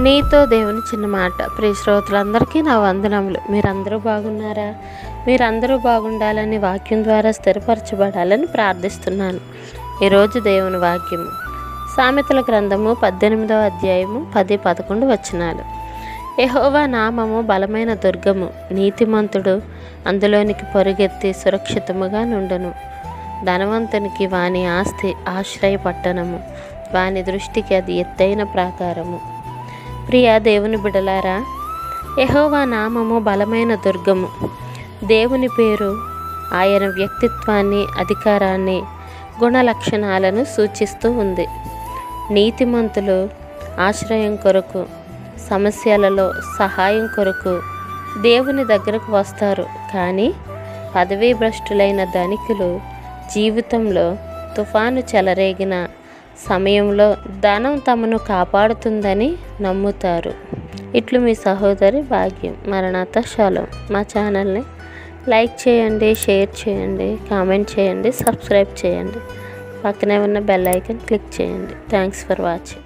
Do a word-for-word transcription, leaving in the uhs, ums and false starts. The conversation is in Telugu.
నీతో దేవుని చిన్న మాట. ప్రియ శ్రోతలందరికీ నా వందనములు. మీరందరూ బాగున్నారా? మీరందరూ బాగుండాలని, వాక్యం ద్వారా స్థిరపరచబడాలని ప్రార్థిస్తున్నాను. ఈరోజు దేవుని వాక్యము సామెతల గ్రంథము పద్దెనిమిదవ అధ్యాయము పది పదకొండు వచనాలు. యెహోవా నామము బలమైన దుర్గము, నీతిమంతుడు అందులోనికి పరుగెత్తి సురక్షితముగా నుండును. ధనవంతునికి వాని ఆస్తి ఆశ్రయ పట్టణము, వాని దృష్టికి అది ఎత్తైన ప్రాకారము. ప్రియ దేవుని బిడలారా, యెహోవా నామము బలమైన దుర్గము. దేవుని పేరు ఆయన వ్యక్తిత్వాన్ని, అధికారాన్ని, గుణ లక్షణాలను సూచిస్తూ ఉంది. నీతిమంతులు ఆశ్రయం కొరకు, సమస్యలలో సహాయం కొరకు దేవుని దగ్గరకు వస్తారు. కానీ పదవీ భ్రష్టులైన ధనికులు జీవితంలో తుఫాను చెలరేగిన సమయంలో ధనం తమను కాపాడుతుందని నమ్ముతారు. ఇట్లు మీ సహోదరి భాగ్యం. మరణాత షాలోమ్. మా ఛానల్ని లైక్ చేయండి, షేర్ చేయండి, కామెంట్ చేయండి, సబ్స్క్రైబ్ చేయండి. పక్కనే ఉన్న బెల్ ఐకాన్ క్లిక్ చేయండి. Thanks for watching.